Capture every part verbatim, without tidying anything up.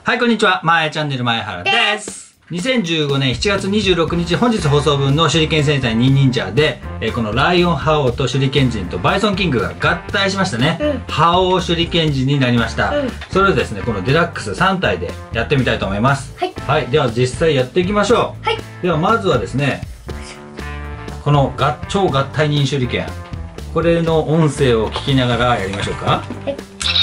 はい、こんにちは。まえチャンネル前原です。にせんじゅうごねんしちがつにじゅうろくにち、本日放送分の手裏剣戦隊ニンニンジャーで、えー、このライオンハオと手裏剣人とバイソンキングが合体しましたね。うん、ハオ手裏剣人になりました。うん、それをですね、このデラックスさんたいでやってみたいと思います。はい。はい、では実際やっていきましょう。はい。ではまずはですね、このが超合体忍手裏剣、これの音声を聞きながらやりましょうか。はい。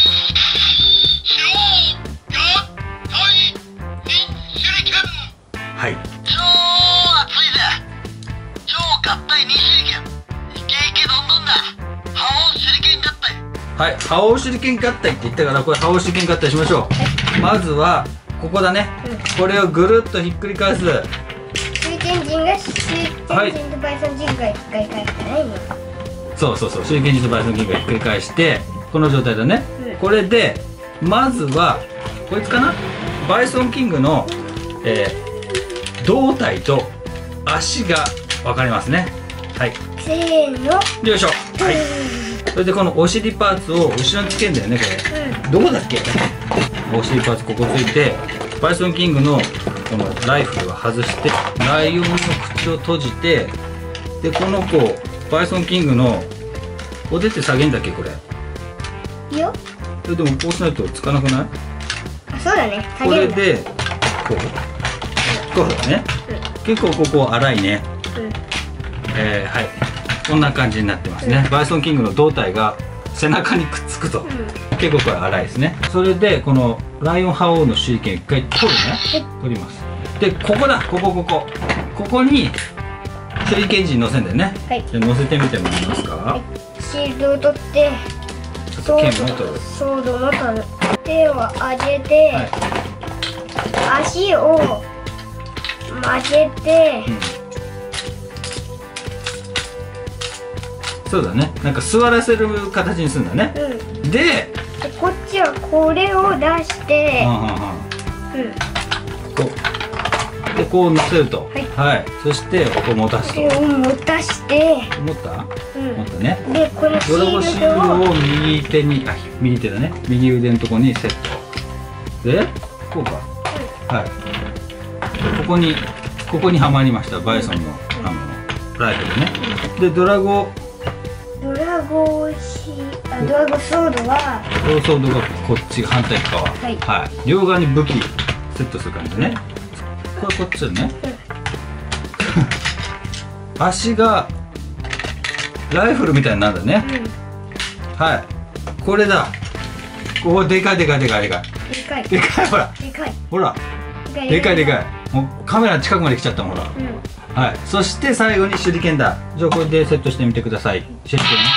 はい、 超熱いぜ。超合体忍手裏剣、イケイケどんどんだ。ハオ手裏剣合体。 はい、ハオ手裏剣合体って言ったから、これハオ手裏剣合体しましょう。はい、まずはここだね、うん、これをぐるっとひっくり返す。 手裏剣人が手裏剣人とバイソンキングがひっくり返してないの。 そうそうそう、手裏剣人とバイソンキングがひっくり返して、この状態だね。うん、これでまずはこいつかな、バイソンキングの、えー胴体と足が分かりますね。はい、 せーの、 よいしょ。はい、それでこのお尻パーツを後ろにつけるんだよね、これ。うん、どこだっけ。お尻パーツここついて、バイソンキングのこのライフルを外して、ライオンの口を閉じて、でこの子バイソンキングのおでて下げんだっけ、これ。 いいよ。 でもこうしないとつかなくない？ あ、そうだね。 これでこう。こうだね、うん、結構ここ粗いね、うん、えー、はい、こんな感じになってますね。うん、バイソンキングの胴体が背中にくっつくと、うん、結構これ粗いですね。それでこのライオンハオの手裏剣一回取るね、はい、取ります。でここだ、ここここここに手裏剣人乗せんだよね。はい、じゃ乗せてみてもらえますか。はい、 シールドを取って剣を取る、 ソードも取る、手を上げて、はい、足を曲げて、うん、 そうだね、なんか座らせる形にするんだね。うん、でこっちはこれを出して、 こうでこう乗せると、はい、はい、そしてここ持たすと、 これを持たして持った、うん、持ったね。 でこのシールドをシールドを右手に、あ、右手だね、右腕のところにセットで、こうか、うん、はい、ここにここにはまりました。バイソンのあのライフルね。でドラゴドラゴシあドラゴソードはドラゴソードがこっち反対側、はい、はい、両側に武器セットする感じね。これこっちだね。足がライフルみたいになるんだね。うん、はい、これだ。ここでかいでかいでかいでかいでかいでかい、ほらでかいほらでかいでかい、もうカメラ近くまで来ちゃったもん、ほら。うん、はい、そして最後に手裏剣だ。じゃあこれでセットしてみてください。手裏剣ね。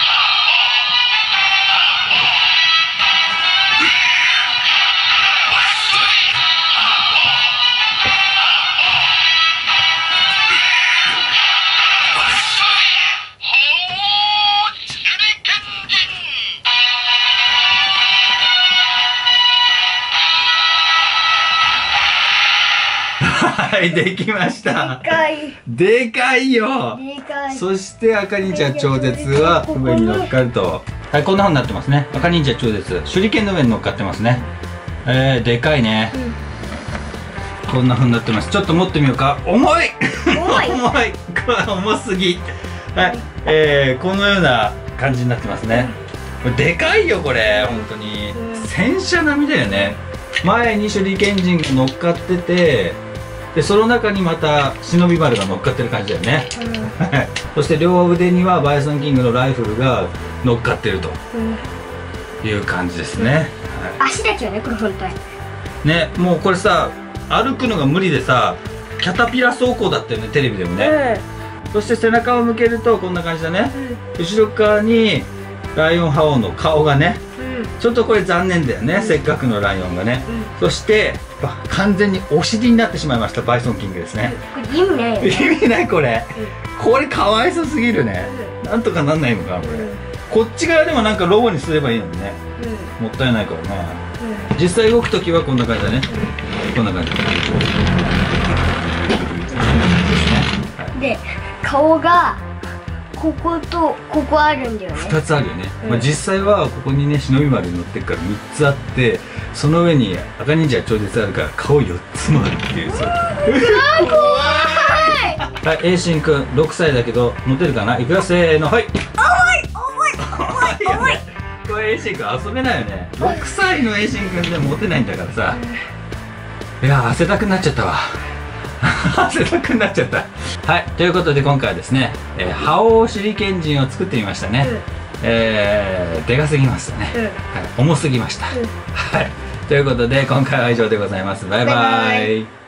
はい、できました。 でかい。 でかいよ。 でかい。 そして赤忍者超絶は上に乗っかると、はい、こんな風になってますね。赤忍者超絶、手裏剣の上に乗っかってますね。えー、でかいね。うん、こんな風になってます。ちょっと持ってみようか。重い。重い。重い。これ重すぎ。はい、えー、このような感じになってますね。これでかいよ、これ、本当に。戦車並みだよね。前に手裏剣人が乗っかってて。でその中にまた忍び丸が乗っかってる感じだよね。うん、そして両腕にはバイソンキングのライフルが乗っかってるという感じですね。 うん、はい、足だけよね、これ本体ね。もうこれさ、歩くのが無理でさ、キャタピラ走行だったよね、テレビでもね。うん、そして背中を向けるとこんな感じだね。うん、後ろ側にライオンハオの顔がね、ちょっとこれ残念だよね、うん、せっかくのライオンがね。うん、そして完全にお尻になってしまいましたバイソンキングですね。 これ意味ないよね。 意味ないこれ、うん、これかわいそうすぎるね。うん、なんとかなんないのかなこれ。うん、こっち側でもなんかロボにすればいいのにね。うん、もったいないからね。うん、実際動く時はこんな感じだね。うん、こんな感じで、 で顔がこことここあるんだよね。 ふたつあるよね、 うんまあ、実際はここにね忍び丸乗ってるからみっつあって、その上に赤忍者超絶あるから顔よっつもあるっていう。そうはい、栄心くんろくさいだけど持てるかな。いくよ、せーの、はい。 重い重い重い重い。 これ栄心くん遊べないよね。ろくさいの栄心くんで持てないんだからさ。いや汗だくになっちゃったわ。汗だくになっちゃった。はい、ということで今回はですね、えー、覇王手裏剣陣を作ってみましたね。うん、えー、でかすぎましたね、うん、はい、重すぎました、うん、はい、ということで今回は以上でございます。バイバイ。バイバイ。